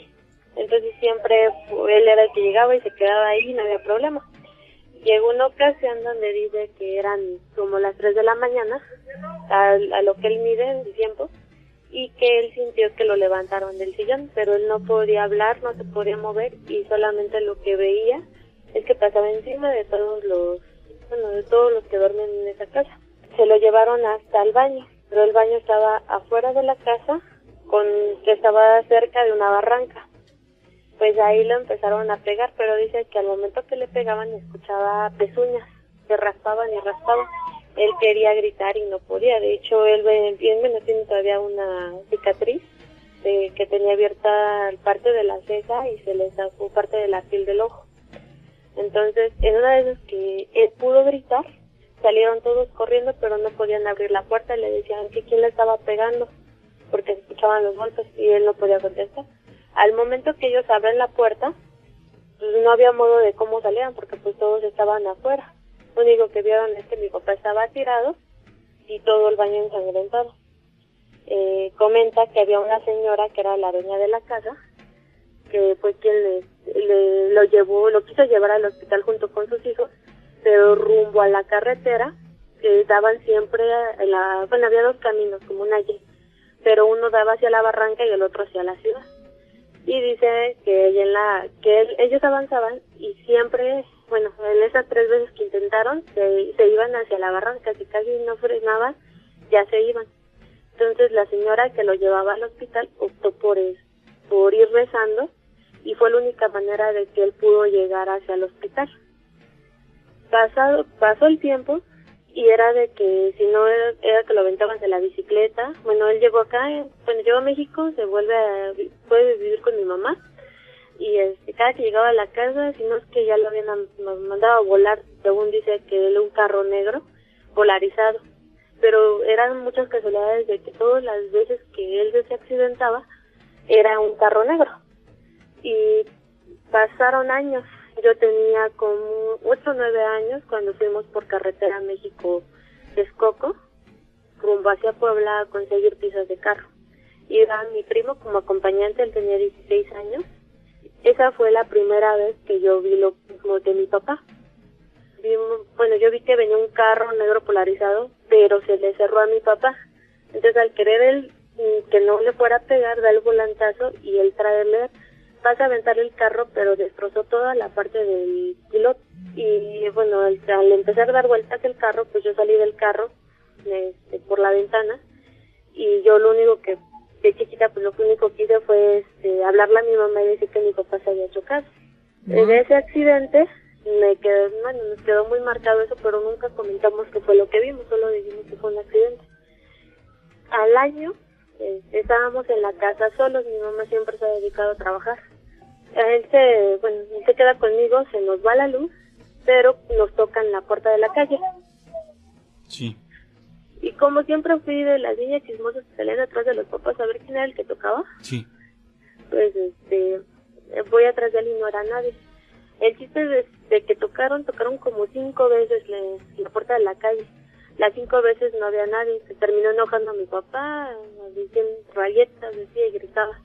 Entonces siempre él era el que llegaba y se quedaba ahí y no había problema. Llegó una ocasión donde dice que eran como las tres de la mañana, a, a lo que él mide en tiempo, y que él sintió que lo levantaron del sillón, pero él no podía hablar, no se podía mover, y solamente lo que veía es que pasaba encima de todos los, bueno, de todos los que duermen en esa casa. Se lo llevaron hasta el baño, pero el baño estaba afuera de la casa, con que estaba cerca de una barranca. Pues ahí lo empezaron a pegar, pero dice que al momento que le pegaban escuchaba pezuñas, que raspaban y raspaban. Él quería gritar y no podía. De hecho, él bien menos tiene todavía una cicatriz de, que tenía abierta parte de la ceja y se le sacó parte de la piel del ojo. Entonces, en una de esas que él pudo gritar, salieron todos corriendo, pero no podían abrir la puerta y le decían que quién le estaba pegando, porque escuchaban los golpes y él no podía contestar. Al momento que ellos abren la puerta, pues no había modo de cómo salieran, porque pues todos estaban afuera. Lo único que vieron es que mi papá estaba tirado y todo el baño ensangrentado. Eh, comenta que había una señora que era la dueña de la casa, que fue quien le, le lo llevó, lo quiso llevar al hospital junto con sus hijos, pero rumbo a la carretera, que daban siempre, en la, bueno, había dos caminos, como una Y, pero uno daba hacia la barranca y el otro hacia la ciudad. Y dice que, en la, que él, ellos avanzaban y siempre, bueno, en esas tres veces que intentaron, se, se iban hacia la barranca, si casi no frenaban, ya se iban. Entonces la señora que lo llevaba al hospital optó por, por ir rezando y fue la única manera de que él pudo llegar hacia el hospital. Pasado, pasó el tiempo y era de que si no era, era que lo aventaban de la bicicleta. Bueno, él llegó acá, bueno, llegó a México, se vuelve a, puede vivir con mi mamá, y este, cada que llegaba a la casa, si no es que ya lo habían mandado a volar, según dice que él un carro negro polarizado, pero eran muchas casualidades de que todas las veces que él se accidentaba era un carro negro. Y pasaron años. Yo tenía como ocho o nueve años cuando fuimos por carretera México-Texcoco, rumbo hacia Puebla a conseguir piezas de carro. Iba mi primo como acompañante, él tenía dieciséis años. Esa fue la primera vez que yo vi lo mismo de mi papá. Vi, bueno, yo vi que venía un carro negro polarizado, pero se le cerró a mi papá. Entonces, al querer él que no le fuera a pegar, da el volantazo y él traerle, pasa a aventar el carro, pero destrozó toda la parte del piloto. Y bueno, al, al empezar a dar vueltas el carro, pues yo salí del carro este, por la ventana, y yo lo único que, de chiquita, pues lo único que hice fue este, hablarle a mi mamá y decir que mi papá se había chocado. Uh-huh. De ese accidente me quedó, bueno, nos quedó muy marcado eso, pero nunca comentamos qué fue lo que vimos, solo dijimos que fue un accidente. Al año eh, estábamos en la casa solos, mi mamá siempre se ha dedicado a trabajar. Él se, bueno, él se queda conmigo, se nos va la luz, pero nos tocan la puerta de la calle.
Sí.
Y como siempre fui de las niñas chismosas que salían atrás de los papás a ver quién era el que tocaba,
sí,
pues este, voy atrás de él y no era nadie. El chiste de, de que tocaron, tocaron como cinco veces la, la puerta de la calle. Las cinco veces no había nadie. Se terminó enojando a mi papá, diciendo rayetas, decía y gritaba.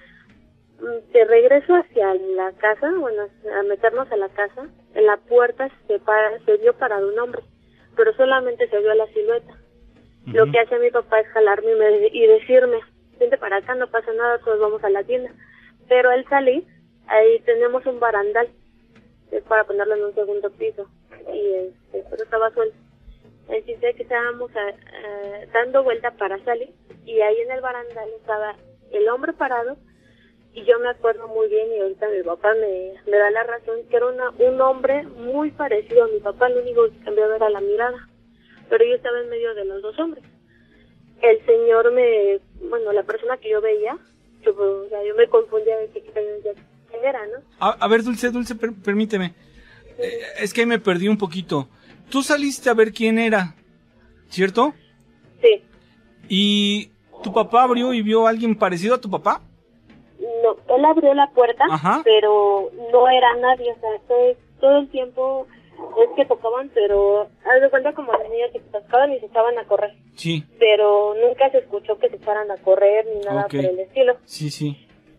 De regreso hacia la casa, bueno, a meternos a la casa, en la puerta se, para, se vio parado un hombre, pero solamente se vio la silueta. Uh-huh. Lo que hace mi papá es jalarme y, me, y decirme, vente para acá, no pasa nada, todos vamos a la tienda. Pero al salir, ahí tenemos un barandal, es para ponerlo en un segundo piso, y este, pero estaba suelto. El chiste es que estábamos a, a, dando vuelta para salir, y ahí en el barandal estaba el hombre parado, y yo me acuerdo muy bien, y ahorita mi papá me, me da la razón, que era una, un hombre muy parecido a mi papá, lo único que cambiaba era la mirada, pero yo estaba en medio de los dos hombres. El señor me, bueno, la persona que yo veía, yo, o sea, yo me confundía de qué quién era, ¿no?
A, a ver, Dulce, Dulce, per, permíteme, sí. eh, es que ahí me perdí un poquito. Tú saliste a ver quién era, ¿cierto?
Sí.
¿Y tu papá abrió y vio a alguien parecido a tu papá?
No, él abrió la puerta, Ajá. pero no era nadie, o sea, todo, todo el tiempo es que tocaban, pero haz de cuenta como las niñas que tocaban y se echaban a correr.
Sí.
Pero nunca se escuchó que se echaran a correr ni nada okay. por el estilo.
Sí, sí.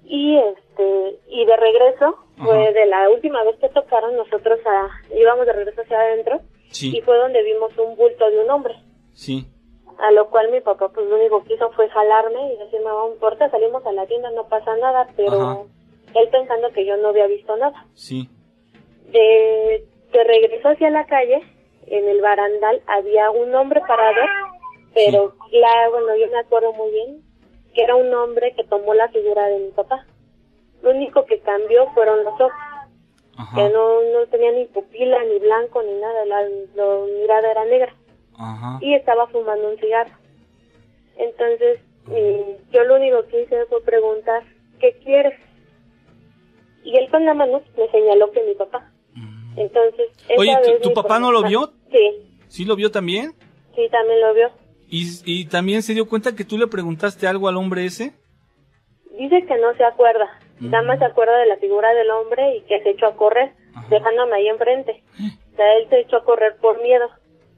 Y este y de regreso,
Ajá.
fue de la última vez que tocaron, nosotros a, íbamos de regreso hacia adentro,
Sí.
y fue donde vimos un bulto de un hombre.
Sí.
A lo cual mi papá, pues lo único que hizo fue jalarme y decirme, no importa, salimos a la tienda, no pasa nada, pero
Ajá.
él pensando que yo no había visto nada.
Sí.
De, de regreso hacia la calle, en el barandal había un hombre parado, pero claro, bueno, yo me acuerdo muy bien que era un hombre que tomó la figura de mi papá. Lo único que cambió fueron los ojos,
Ajá.
que no, no tenía ni pupila, ni blanco, ni nada, la, la mirada era negra.
Ajá.
Y estaba fumando un cigarro. Entonces, eh, yo lo único que hice fue preguntar, ¿qué quieres? Y él con la mano me señaló que mi papá. Entonces, esa
Oye, ¿tu,
vez
tu
mi
papá no lo vio?
Sí,
¿Sí lo vio también?
sí, también lo vio.
¿Y, y también se dio cuenta que tú le preguntaste algo al hombre ese?
Dice que no se acuerda,
Mm.
nada más se acuerda de la figura del hombre y que se echó a correr,
Ajá.
dejándome ahí enfrente. O sea, él se echó a correr por miedo,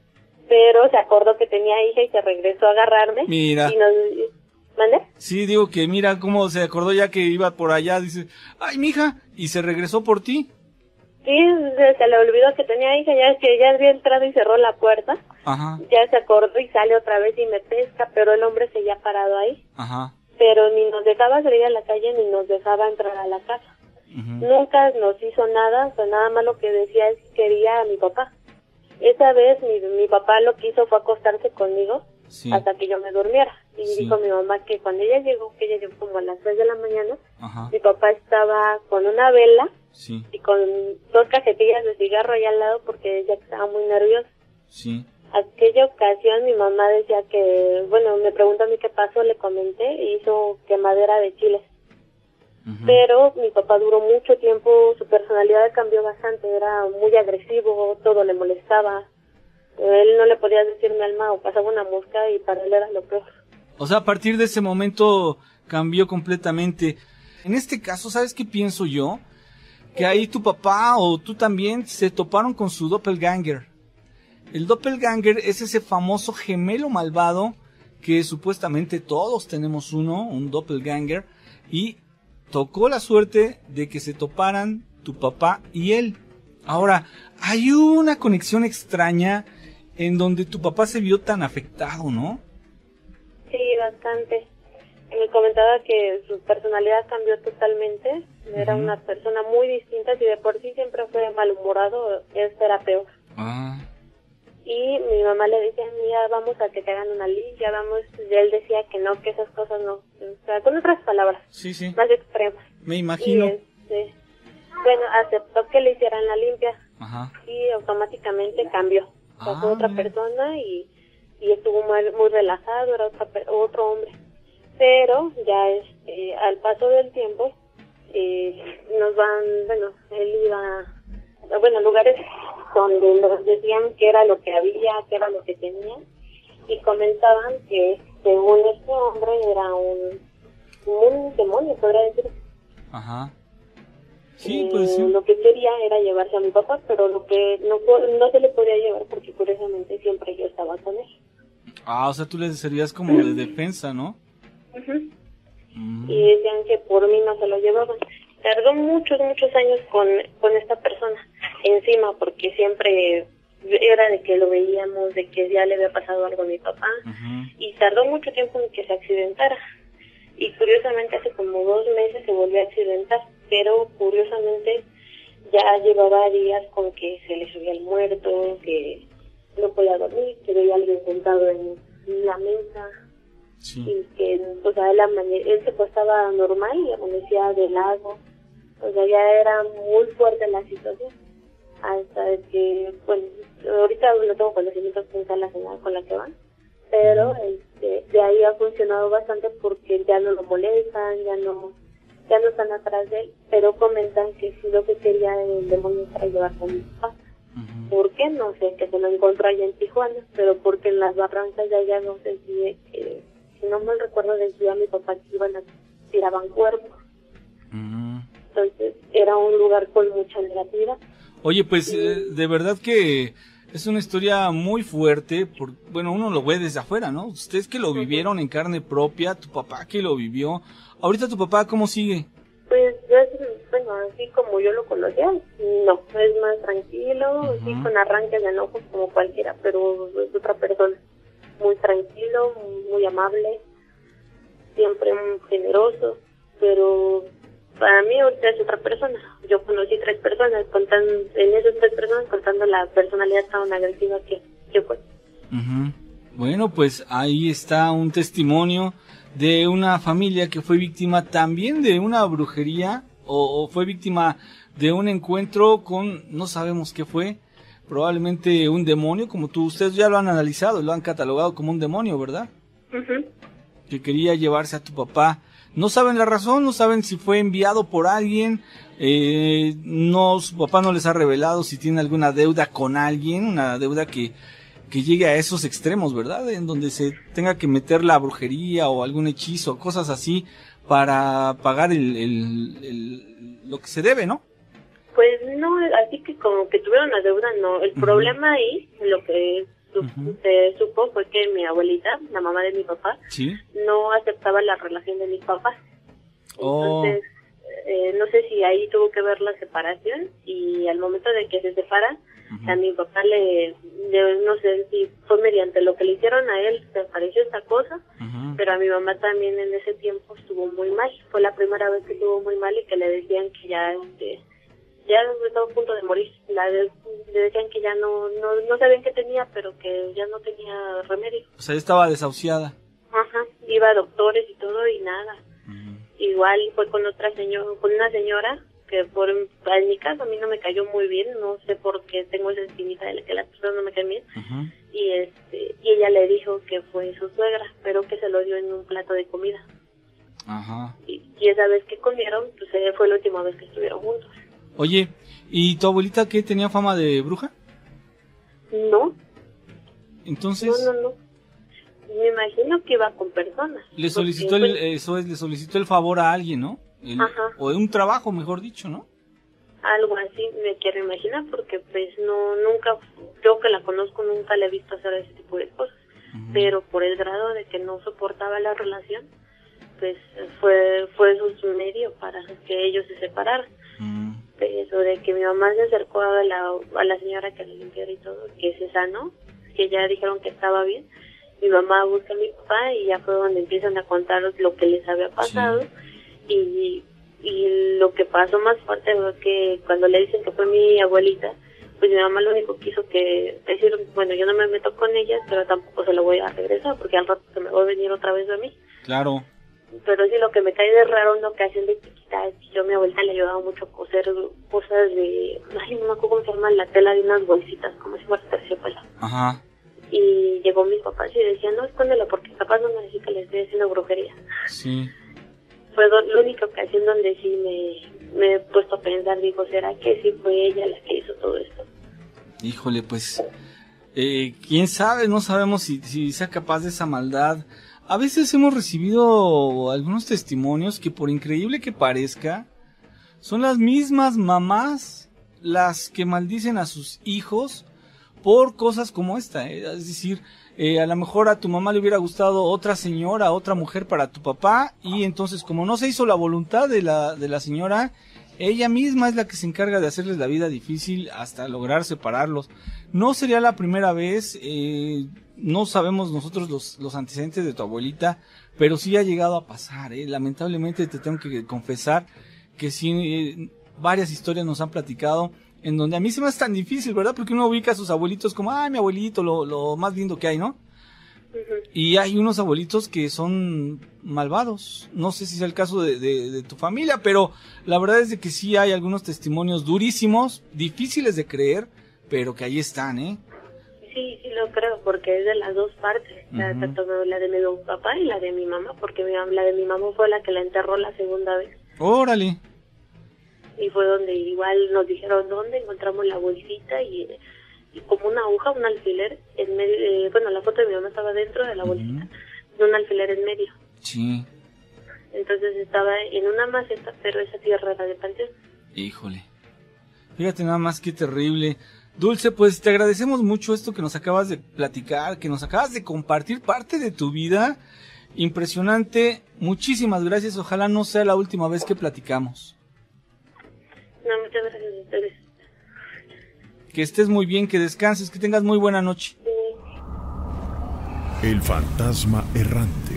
pero se acordó que tenía hija y se regresó a agarrarme.
Mira.
Y nos... ¿Mande?
Sí, digo que mira cómo se acordó ya que iba por allá, dice, ay, mija, y se regresó por ti.
Sí, se se le olvidó que tenía hija, ya es que ya había entrado y cerró la puerta.
Ajá,
Ya se acordó y sale otra vez y me pesca, pero el hombre seguía parado ahí.
ajá.
Pero ni nos dejaba salir a la calle ni nos dejaba entrar a la casa.
Ujú.
Nunca nos hizo nada, o sea, nada más lo que decía es que quería a mi papá. Esa vez mi, mi papá lo que hizo fue acostarse conmigo
Sí,
hasta que yo me durmiera. Y
Sí.
dijo mi mamá que cuando ella llegó, que ella llegó como a las tres de la mañana,
ajá,
mi papá estaba con una vela
sí,
y con dos cajetillas de cigarro ahí al lado porque ella estaba muy nerviosa.
sí.
Aquella ocasión mi mamá decía que, bueno, me preguntó a mí qué pasó, le comenté, e hizo quemadera de chiles.
Ujú.
Pero mi papá duró mucho tiempo, su personalidad cambió bastante, era muy agresivo, todo le molestaba. Él no le podía decir mi alma o pasaba una mosca y para él era lo peor.
O sea, a partir de ese momento cambió completamente. En este caso, ¿sabes qué pienso yo? Que ahí tu papá o tú también se toparon con su doppelganger. El doppelganger es ese famoso gemelo malvado que supuestamente todos tenemos uno, un doppelganger, y tocó la suerte de que se toparan tu papá y él. Ahora, hay una conexión extraña en donde tu papá se vio tan afectado, ¿no?
Sí, bastante. Me comentaba que su personalidad cambió totalmente, era
Ujú.
una persona muy distinta, si de por sí siempre fue malhumorado, este era peor.
Ah,
Y mi mamá le decía, mira, vamos a que te hagan una limpia, vamos, y él decía que no, que esas cosas no, o sea, con otras palabras,
sí, sí,
más extremas.
me
Y
imagino.
este, bueno, aceptó que le hicieran la limpia
Ajá.
y automáticamente cambió. O sea,
Ah,
fue otra
mira.
persona y, y estuvo muy, muy relajado, era otra, per- otro hombre. Pero ya este, al paso del tiempo, eh, nos van, bueno, él iba, bueno, lugares donde nos decían que era lo que había, que era lo que tenía, y comentaban que según este hombre era un, un demonio, podría decir.
Ajá. Sí,
Eh,
pues sí.
Lo que quería era llevarse a mi papá, pero lo que no, po- no se le podía llevar porque curiosamente siempre yo estaba con él.
Ah, o sea, tú le servías como de defensa, ¿no?
Ujú.
Mm.
Y decían que por mí no se lo llevaban. Tardó muchos, muchos años con, con esta persona encima porque siempre era de que lo veíamos, de que ya le había pasado algo a mi papá,
Ujú.
y tardó mucho tiempo en que se accidentara. Y curiosamente hace como dos meses se volvió a accidentar, pero curiosamente ya llevaba días con que se le subía el muerto, que no podía dormir, que veía a alguien sentado en la mesa,
Sí.
y que, o sea, él, amane- él se acostaba normal y amanecía de lado. O sea, ya era muy fuerte la situación. Hasta que, bueno, ahorita no tengo conocimientos quién sea la señal con la que van, pero este, de ahí ha funcionado bastante porque ya no lo molestan, ya no ya no están atrás de él, pero comentan que si lo que quería el demonio era llevar con mi papá.
Ujú.
¿Por qué? No sé, que se lo encontró allá en Tijuana, pero porque en las barrancas de allá no sé si, eh, si no mal recuerdo, decía mi papá que iban a tiraban cuerpos.
Ujú.
Entonces era un lugar con mucha negatividad.
Oye, pues eh, de verdad que es una historia muy fuerte, por, bueno, uno lo ve desde afuera, ¿no? Ustedes que lo vivieron en carne propia, tu papá que lo vivió. Ahorita tu papá, ¿cómo sigue?
Pues, es, bueno, así como yo lo conocía, no, es más tranquilo,
Uh-huh.
sí, con arranques de enojos como cualquiera, pero es otra persona, muy tranquilo, muy amable, siempre muy generoso, pero para mí ahorita es otra persona. Yo conocí tres personas, contando, en esas tres personas contando la personalidad tan agresiva que, que fue.
Uh-huh. Bueno, pues ahí está un testimonio de una familia que fue víctima también de una brujería o, o fue víctima de un encuentro con, no sabemos qué fue, probablemente un demonio, como tú, ustedes ya lo han analizado, lo han catalogado como un demonio, ¿verdad?
Uh-huh.
Que quería llevarse a tu papá. No saben la razón, no saben si fue enviado por alguien, eh, no, su papá no les ha revelado si tiene alguna deuda con alguien, una deuda que, que llegue a esos extremos, ¿verdad? En donde se tenga que meter la brujería o algún hechizo, cosas así, para pagar el, el, el, lo que se debe, ¿no?
Pues no, así que como que tuvieron la deuda, no. El
Uh-huh.
problema ahí, lo que su-
Uh-huh.
se supo fue que mi abuelita, la mamá de mi papá,
Sí.
no aceptaba la relación de mis papás.
Oh.
Entonces, eh, no sé si ahí tuvo que ver la separación y al momento de que se separan,
Uh-huh.
a mi papá le, le- no sé si fue mediante lo que le hicieron a él, se apareció esta cosa,
Uh-huh.
pero a mi mamá también en ese tiempo estuvo muy mal. Fue la primera vez que estuvo muy mal y que le decían que ya, este, ya estaba a punto de morir. La de- le decían que ya no, no, no sabían qué tenía, pero que ya no tenía remedio.
O sea, estaba desahuciada.
Ajá, iba a doctores y todo y nada.
Uh-huh.
Igual fue con otra señora, con una señora que por en mi caso a mí no me cayó muy bien, no sé por qué tengo esa espinita de que las personas no me caen bien.
Uh-huh.
Y este y ella le dijo que fue su suegra, pero que se lo dio en un plato de comida.
Ajá.
Y, y esa vez que comieron, pues eh, fue la última vez que estuvieron juntos.
Oye, ¿y tu abuelita qué tenía fama de bruja?
No,
Entonces,
no, no, no. Me imagino que iba con personas.
le solicitó
porque,
el,
pues,
eso es, le solicitó el favor a alguien, ¿no? El-
Ajá.
o un trabajo, mejor dicho, ¿no?
algo así me quiero imaginar, porque pues no, nunca, yo que la conozco nunca le he visto hacer ese tipo de cosas.
Uh-huh.
Pero por el grado de que no soportaba la relación, pues fue fue su medio para que ellos se separaran.
Uh-huh.
Eso de que mi mamá se acercó a la, a la señora que le limpiara y todo, que se sanó, que ya dijeron que estaba bien. Mi mamá busca a mi papá y ya fue donde empiezan a contar lo que les había pasado. Sí. y y lo que pasó más fuerte fue que cuando le dicen que fue mi abuelita, pues mi mamá lo único que hizo que decir, bueno, yo no me meto con ella, pero tampoco se lo voy a regresar porque al rato se me va a venir otra vez a mí.
Claro.
Pero sí, lo que me cae de raro en ocasión de chiquita es que yo a mi abuelita le ayudaba mucho a coser cosas de, ay, no me acuerdo cómo se llama, la tela de unas bolsitas, como si fuera terciopelo.
Ajá.
Y llegó mis papás y decían, no, escóndelo porque capaz no necesita que le esté haciendo brujería.
Sí.
Fue do- la única ocasión donde sí me, me he puesto a pensar, digo, ¿será que sí fue ella la que hizo todo esto?
Híjole, pues, eh, quién sabe, no sabemos si, si sea capaz de esa maldad. A veces hemos recibido algunos testimonios que, por increíble que parezca, son las mismas mamás las que maldicen a sus hijos por cosas como esta, ¿eh? Es decir, eh, a lo mejor a tu mamá le hubiera gustado otra señora, otra mujer para tu papá, y entonces como no se hizo la voluntad de la, de la señora, ella misma es la que se encarga de hacerles la vida difícil hasta lograr separarlos. No sería la primera vez, eh, no sabemos nosotros los, los antecedentes de tu abuelita, pero sí ha llegado a pasar, ¿eh? Lamentablemente te tengo que confesar que sí, eh, varias historias nos han platicado en donde a mí se me hace tan difícil, ¿verdad? Porque uno ubica a sus abuelitos como, ay, mi abuelito, lo, lo más lindo que hay, ¿no?
Uh-huh.
Y hay unos abuelitos que son malvados. No sé si es el caso de, de, de tu familia, pero la verdad es de que sí hay algunos testimonios durísimos, difíciles de creer, pero que ahí están, ¿eh?
Sí, sí lo creo, porque es de las dos partes, uh-huh. la, tanto la de mi papá y la de mi mamá, porque mi, la de mi mamá fue la que la enterró la segunda vez.
Órale.
Y fue donde igual nos dijeron dónde encontramos la bolsita y, y como una aguja, un alfiler en medio, eh, bueno, la foto de mi mamá estaba dentro de la bolsita, uh-huh. un alfiler en medio.
Sí.
Entonces estaba en una maceta, pero esa tierra era de panteón.
Híjole. Fíjate nada más qué terrible. Dulce, pues te agradecemos mucho esto que nos acabas de platicar, que nos acabas de compartir parte de tu vida. impresionante. Muchísimas gracias. Ojalá no sea la última vez que platicamos.
No, muchas gracias a ustedes.
Que estés muy bien, que descanses, que tengas muy buena noche.
Sí.
El fantasma errante.